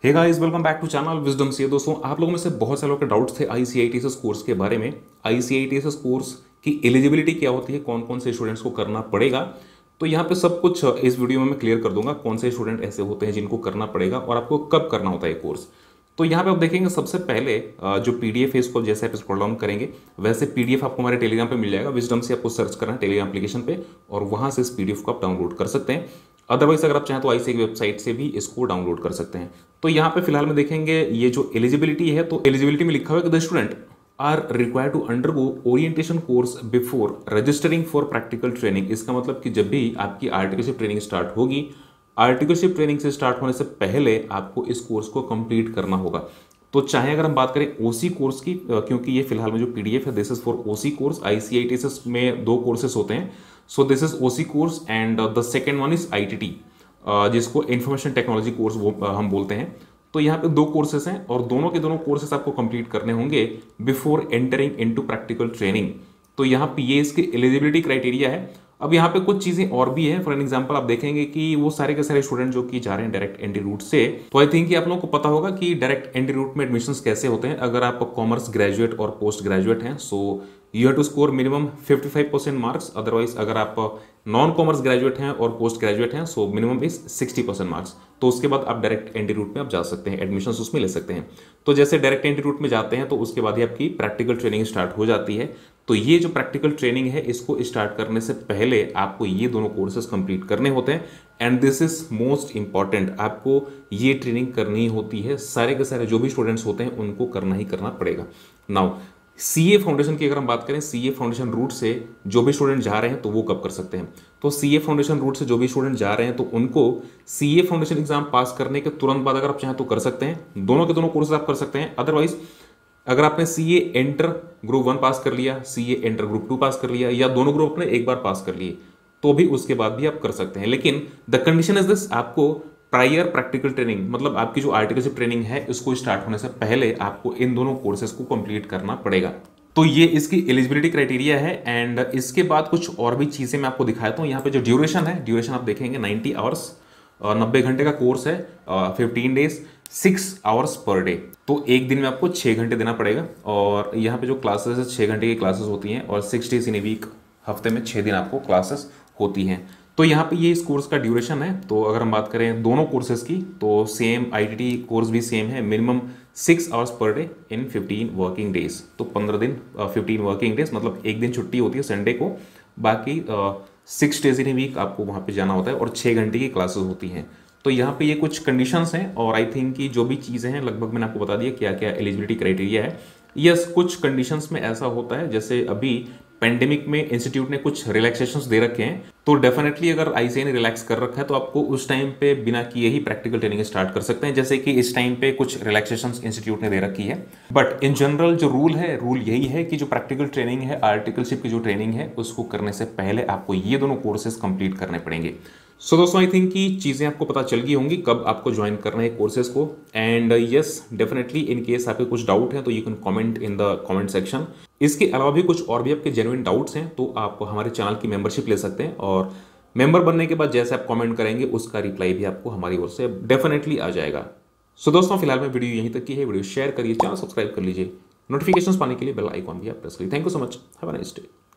Hey guys, welcome back to channel wisdom C. दोस्तों, आप लोगों में से बहुत सारे लोगों के डाउट्स थे ICITSS कोर्स के बारे में। ICITSS कोर्स की एलिजिबिलिटी क्या होती है, कौन कौन से स्टूडेंट्स को करना पड़ेगा। तो यहाँ पे सब कुछ इस वीडियो में मैं क्लियर कर दूंगा, कौन से स्टूडेंट ऐसे होते हैं जिनको करना पड़ेगा और आपको कब करना होता है कोर्स। तो यहाँ पे आप देखेंगे सबसे पहले जो PDF है इसको जैसे आप स्क्रॉल डाउन करेंगे वैसे PDF आपको हमारे टेलीग्राम पे मिल जाएगा। विजडम से आपको सर्च करना है टेलीग्राम एप्लीकेशन पे और वहां से इस PDF को आप डाउनलोड कर सकते हैं। अदरवाइज अगर आप चाहें तो ICAI की वेबसाइट से भी इसको डाउनलोड कर सकते हैं। तो यहाँ पे फिलहाल में देखेंगे ये जो एलिजिबिलिटी है, तो एलिजिबिलिटी में लिखा हुआ है कि the student are required to undergo orientation course before registering for practical training. इसका मतलब कि जब भी आपकी आर्टिकलशिप ट्रेनिंग स्टार्ट होगी, आर्टिकलशिप ट्रेनिंग से स्टार्ट होने से पहले आपको इस कोर्स को कंप्लीट करना होगा। तो चाहे अगर हम बात करें OC कोर्स की, क्योंकि ये फिलहाल में जो PDF है this is for OC course. ICITSS में 2 कोर्सेस होते हैं, so this is OC course and the second one is ITT, जिसको इंफॉर्मेशन टेक्नोलॉजी कोर्स हम बोलते हैं। तो यहाँ पे 2 कोर्सेस हैं और दोनों के दोनों कोर्सेस आपको कंप्लीट करने होंगे before entering into practical training. तो यहाँ पे ये इसकी एलिजिबिलिटी क्राइटेरिया है। अब यहाँ पे कुछ चीजें और भी हैं। फॉर एन एग्जांपल आप देखेंगे कि वो सारे के सारे स्टूडेंट जो कि जा रहे हैं डायरेक्ट एंट्री रूट से, तो आई थिंक कि आप लोगों को पता होगा कि डायरेक्ट एंट्री रूट में एडमिशंस कैसे होते हैं। अगर आप कॉमर्स ग्रेजुएट और पोस्ट ग्रेजुएट हैं, so you have to score minimum 55% marks. Otherwise अगर आप नॉन कॉमर्स ग्रेजुएट हैं और पोस्ट ग्रेजुएट हैं, सो मिनिमम इज 60% मार्क्स। तो उसके बाद आप डायरेक्ट एंट्री रूट में आप जा सकते हैं, एडमिशंस उसमें ले सकते हैं। तो जैसे डायरेक्ट एंट्री रूट में जाते हैं तो उसके बाद ही आपकी प्रैक्टिकल ट्रेनिंग स्टार्ट हो जाती है। तो ये जो प्रैक्टिकल ट्रेनिंग है इसको स्टार्ट करने से पहले आपको ये दोनों कोर्सेज कंप्लीट करने होते हैं and this is most important. आपको ये ट्रेनिंग करनी होती है, सारे के सारे जो भी स्टूडेंट्स होते हैं उनको करना ही करना पड़ेगा। नाउ CA फाउंडेशन की अगर हम बात करें, CA फाउंडेशन रूट से जो भी स्टूडेंट जा रहे हैं तो वो कब कर सकते हैं। तो CA फाउंडेशन रूट से जो भी स्टूडेंट जा रहे हैं तो उनको CA फाउंडेशन एग्जाम पास करने के तुरंत बाद अगर आप चाहें तो कर सकते हैं। दोनों के दोनों कोर्सेज आप कर सकते हैं। अदरवाइज अगर आपने CA एंटर ग्रुप 1 पास कर लिया, CA एंटर ग्रुप 2 पास कर लिया, या दोनों ग्रुप ने एक बार पास कर लिए, तो भी उसके बाद भी आप कर सकते हैं। लेकिन द कंडीशन इज दिस, आपको प्रायर प्रैक्टिकल ट्रेनिंग, मतलब आपकी जो आर्टिकलशिप ट्रेनिंग है इसको स्टार्ट होने से पहले आपको इन दोनों कोर्सेज को कंप्लीट करना पड़ेगा। तो ये इसकी एलिजिबिलिटी क्राइटेरिया है। एंड इसके बाद कुछ और भी चीजें मैं आपको दिखाता हूँ। यहाँ पे जो ड्यूरेशन है, ड्यूरेशन आप देखेंगे 90 आवर्स, 90 घंटे का कोर्स है, 15 डेज, 6 आवर्स पर डे। तो एक दिन में आपको 6 घंटे देना पड़ेगा। और यहाँ पे जो क्लासेस है 6 घंटे की क्लासेस होती हैं और 6 डेज इन ए वीक, हफ्ते में 6 दिन आपको क्लासेस होती हैं। तो यहाँ पे ये इस कोर्स का ड्यूरेशन है। तो अगर हम बात करें दोनों कोर्सेज की तो सेम ITT कोर्स भी सेम है, minimum 6 hours per day in 15 working days. तो 15 दिन 15 वर्किंग डेज, मतलब एक दिन छुट्टी होती है संडे को, बाकी 6 डेज इन ए वीक आपको वहाँ पे जाना होता है और 6 घंटे की क्लासेस होती हैं। तो यहाँ पे ये कुछ कंडीशंस हैं और आई थिंक कि जो भी चीज़ें हैं लगभग मैंने आपको बता दिया क्या क्या एलिजिबिलिटी क्राइटेरिया है। यस, कुछ कंडीशंस में ऐसा होता है, जैसे अभी पेंडेमिक में इंस्टीट्यूट ने कुछ रिलैक्सेशंस दे रखे हैं, तो डेफिनेटली अगर ICAI ने रिलैक्स कर रखा है तो आपको उस टाइम पे बिना किए ही प्रैक्टिकल ट्रेनिंग स्टार्ट कर सकते हैं। जैसे कि इस टाइम पे कुछ रिलैक्सेशंस इंस्टीट्यूट ने दे रखी है, बट इन जनरल जो रूल यही है कि जो प्रैक्टिकल ट्रेनिंग है, आर्टिकलशिप की जो ट्रेनिंग है, उसको करने से पहले आपको ये दोनों कोर्सेज कंप्लीट करने पड़ेंगे। सो दोस्तों, आई थिंक कि चीज़ें आपको पता चल गई होंगी कब आपको ज्वाइन करना है कोर्सेज को। And yes, definitely in case आपके कुछ डाउट है तो you can comment in the comment section. इसके अलावा भी कुछ और भी आपके जेन्युइन डाउट्स हैं तो आप हमारे चैनल की मेंबरशिप ले सकते हैं और मेंबर बनने के बाद जैसे आप कमेंट करेंगे उसका रिप्लाई भी आपको हमारी ओर से डेफिनेटली आ जाएगा। सो दोस्तों, फिलहाल में वीडियो यहीं तक की है। वीडियो शेयर करिए, चैनल सब्सक्राइब कर लीजिए, नोटिफिकेशंस पाने के लिए बेल आइकॉन भी आप प्रेस करिए। Thank you so much, have a nice day.